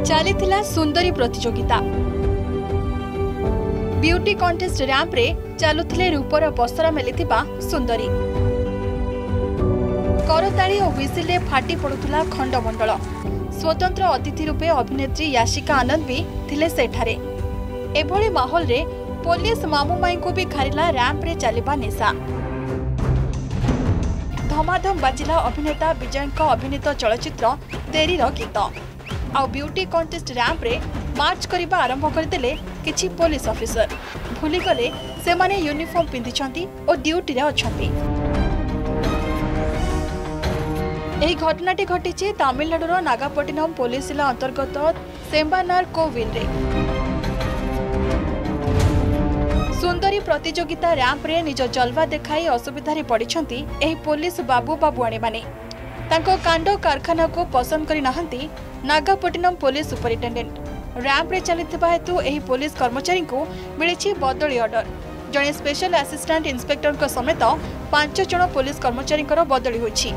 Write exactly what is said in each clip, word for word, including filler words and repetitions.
चलीथिला सुंदरी प्रतियोगिता beauty contest ramp रे चलुथिले रूपर बस्त्र मेलिथिबा सुंदरी करताली और व्हिसिल फाटी पड़ुथुला खंडमंडल। स्वतंत्र अतिथि रूपे अभिनेत्री याशिका आनंद भी थिले सेठारे। एभली माहौल रे पुलिस मामू माई को भी घारिला रैंप रे चलिबा निशा। धमाधम बाजिला अभिनेता विजय अभिनीत चलचित्र तेरी गीत आ ब्यूटी कंटेस्ट रैंप रे मार्च करने आरंभ करदेले किछि पुलिस ऑफिसर। भूली गले से माने यूनिफॉर्म पिंधिछंती और ड्यूटी रे अछंती। एही घटनाटी घटिछि तमिलनाडुर नागापट्टिनम पुलिस जिला अंतर्गत सेम्बानार कोविल रे। सुंदरी प्रतियोगिता रैंप रे निज जलवा देखाई असुविधा पड़िछंती एही पुलिस बाबू बाबुआणी माने। तांको कांड कारखाना को पसंद करि नाहंती नागापट्टिनम पुलिस सुपरिटेंडेंट। रैंप रे चलिथिबा हेतु एही पुलिस कर्मचारी को मिलिछि बदली ऑर्डर। जणे स्पेशल असिस्टेंट इंस्पेक्टर को समेत पांच जण पुलिस कर्मचारी बदली होइछि।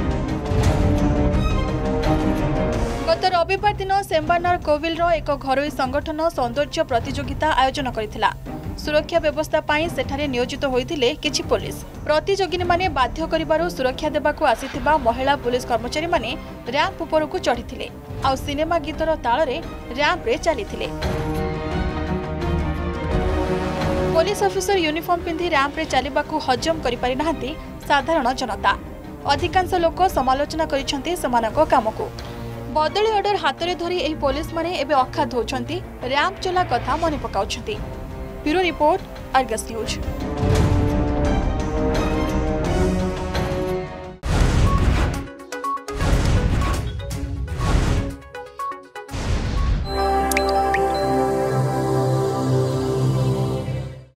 गत रविवार दिन सेम्बानार कोविल रो एक घरोई संगठन सौंदर्य प्रतियोगिता आयोजन करथिला। सुरक्षा व्यवस्था पाई सेठारे नियोजित होइथिले किछि पुलिस। प्रतियोगिनी माने बाध्य करिबारु सुरक्षा देबाकू आसीथिबा महिला पुलिस कर्मचारी माने रैंप उपरकू चढ़िथिले आ सिनेमा गीतर ताल रे रैंप रे चलिथिले। पुलिस ऑफिसर यूनिफॉर्म पिंधि रैंप रे चलिबाकू हजम करि पारि नाहंती साधारण जनता। अधिकांश लोक समालोचना करिसंती समानको कामको। बदली ऑर्डर हाथ रे धरी एही पुलिस माने एबे अखात होछंती रैंप चला कथा मने पकाउछंती। Bureau report, Argus news.